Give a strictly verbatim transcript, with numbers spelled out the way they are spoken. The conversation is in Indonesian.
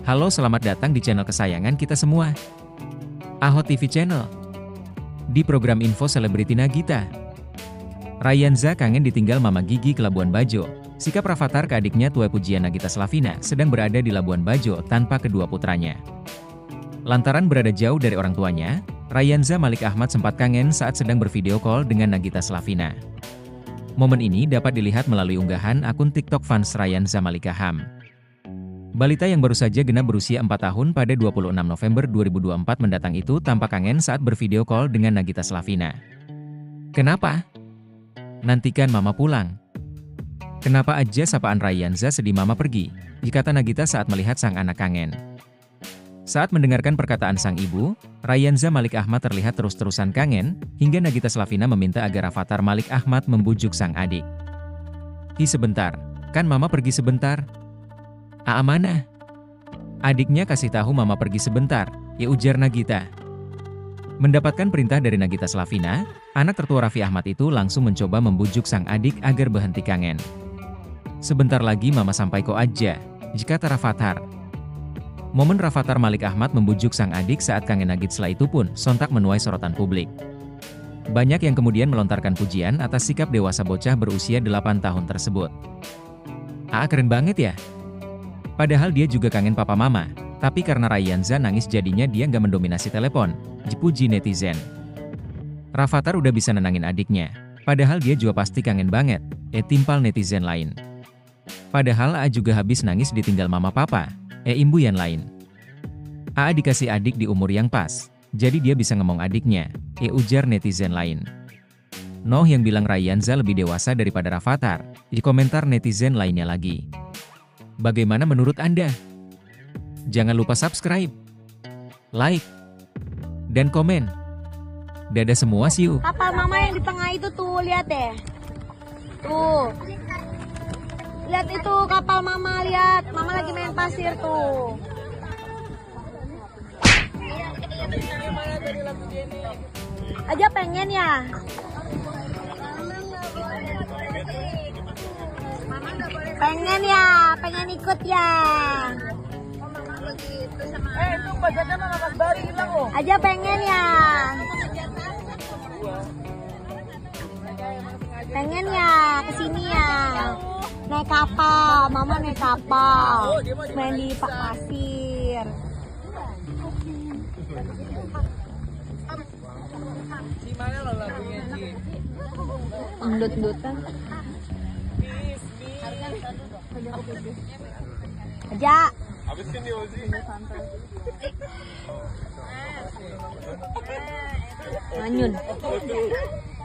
Halo, selamat datang di channel kesayangan kita semua, Ahot T V Channel. Di program info selebriti Nagita, Ryanza kangen ditinggal Mama Gigi ke Labuan Bajo. Sikap Rafatар ke adiknya tuai pujian Nagita Slavina sedang berada di Labuan Bajo tanpa kedua putranya. Lantaran berada jauh dari orang tuanya, Ryanza Malik Ahmad sempat kangen saat sedang bervideo call dengan Nagita Slavina. Momen ini dapat dilihat melalui unggahan akun TikTok fans Ryanza Malik Ahmad. Balita yang baru saja genap berusia empat tahun pada dua puluh enam November dua ribu dua puluh empat mendatang itu tampak kangen saat bervideo call dengan Nagita Slavina. Kenapa? Nantikan Mama pulang. Kenapa aja sapaan Ryanza sedih Mama pergi, kata Nagita saat melihat sang anak kangen. Saat mendengarkan perkataan sang ibu, Ryanza Malik Ahmad terlihat terus-terusan kangen, hingga Nagita Slavina meminta agar Rafattar Malik Ahmad membujuk sang adik. Hi sebentar, kan Mama pergi sebentar? Aa mana? Adiknya kasih tahu Mama pergi sebentar, ya ujar Nagita. Mendapatkan perintah dari Nagita Slavina, anak tertua Raffi Ahmad itu langsung mencoba membujuk sang adik agar berhenti kangen. Sebentar lagi Mama sampai kok aja, kata Rafattar. Momen Rafattar Malik Ahmad membujuk sang adik saat kangen Nagita itu pun sontak menuai sorotan publik. Banyak yang kemudian melontarkan pujian atas sikap dewasa bocah berusia delapan tahun tersebut. Aa keren banget ya. Padahal dia juga kangen papa mama, tapi karena Ryanza nangis jadinya dia nggak mendominasi telepon, dipuji netizen. Rafattar udah bisa nenangin adiknya, padahal dia juga pasti kangen banget, eh timpal netizen lain. Padahal Aa juga habis nangis ditinggal mama papa, eh imbuyan lain. Aa dikasih adik di umur yang pas, jadi dia bisa ngomong adiknya, eh ujar netizen lain. Noh yang bilang Ryanza lebih dewasa daripada Rafattar, di komentar netizen lainnya lagi. Bagaimana menurut Anda? Jangan lupa subscribe, like, dan komen. Dadah semua, see you. Kapal Mama yang di tengah itu tuh, lihat deh. Tuh. Lihat itu kapal Mama, lihat. Mama lagi main pasir tuh. Aja pengen ya? Pengen ya, pengen ikut ya. Eh, itu bajaknya Mama Mas Bari hilang loh. Aja pengen ya. Pengen ya, kesini ya. Naik kapal, Mama naik kapal. Main di pak pasir. Si mana lo lagunya, Ci? Endut-endutan. Aja. Habisin di Ozi. Manyun.